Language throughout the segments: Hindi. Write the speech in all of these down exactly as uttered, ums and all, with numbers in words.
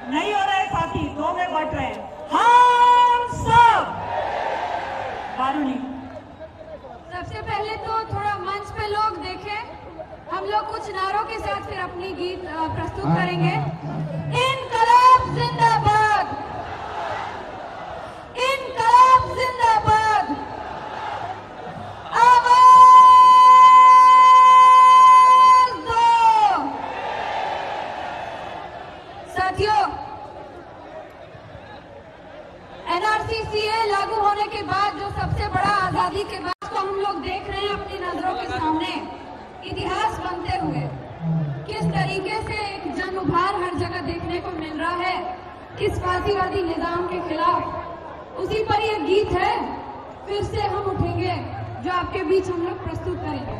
नहीं हो रहे साथी, दो में बट रहे। हम सब बारूनी। सबसे पहले तो थोड़ा मंच पे लोग देखें, हम लोग कुछ नारों के साथ फिर अपनी गीत प्रस्तुत करेंगे। इनकलाब जिंदाबाद, इनकलाब जिंदाबाद, आवाज दो। साथियों, एनआरसी सीए लागू होने के बाद जो सबसे बड़ा आजादी के बाद को हम लोग देख रहे हैं अपनी नजरों के सामने इतिहास बनते हुए, किस तरीके से एक जन उभार हर जगह देखने को मिल रहा है इस फांसीवादी निजाम के खिलाफ। उसी पर यह गीत है फिर से हम उठेंगे, जो आपके बीच हम लोग प्रस्तुत करेंगे।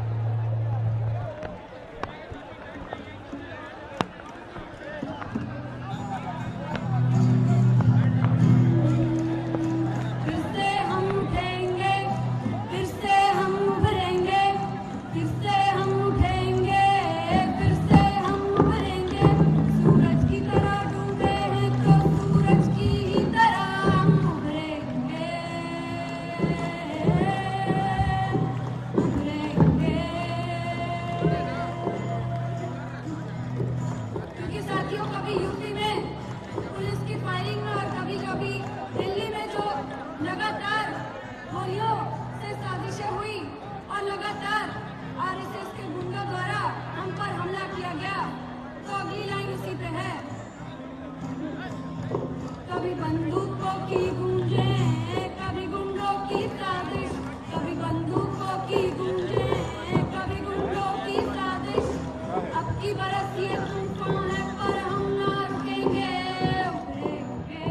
कभी बंदूकों की गूंजे, कभी गुंडों की साजिश, कभी बंदूकों की गूंजे, कभी गुंडों की साजिश। अब की बरस ये तूफान है पर हम ना रुकेंगे, उभरेंगे,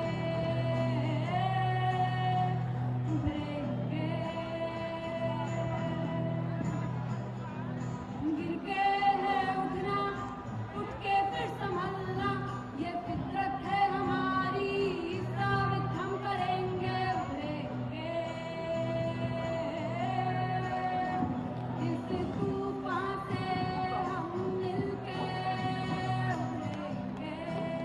उभरेंगे। गिर के है उठना, उठ के फिर संभलना, ये फितरत है हमारी, साबित हम करेंगे, उभरेंगे। इस तूफान से हम मिलके उभरेंगे।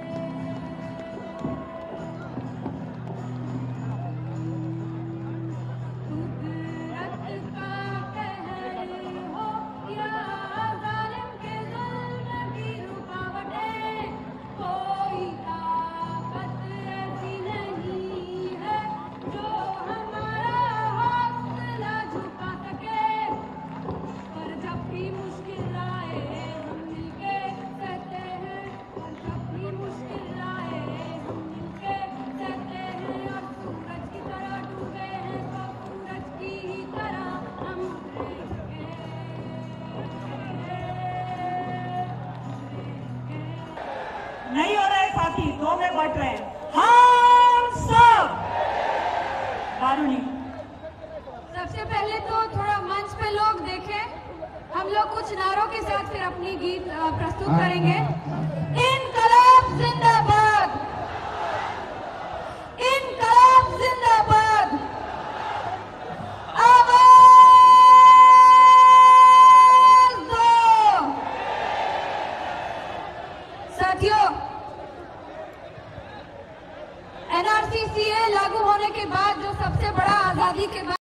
कुदरत का कहर हो या जालिम के जुल्म की रुकावटें, कोई ताकत ऐसी नहीं है जो हमारा हौसला झुका सके। पर जब भी मुश्किल आए हम मिलके सहते हैं, पर जब भी मुश्किल आए हम मिलके सहते हैं। और सूरज की तरह डूबे हैं तो सूरज की ही तरह हम उभरेंगे, नहीं हो रहे साथी, दो में बट रहे। हम सब बारूनी। सबसे पहले तो थोड़ा मंच पे लोग देखें, हम लोग कुछ नारों के साथ फिर अपनी गीत प्रस्तुत करेंगे। इनकलाब जिंदाबाद।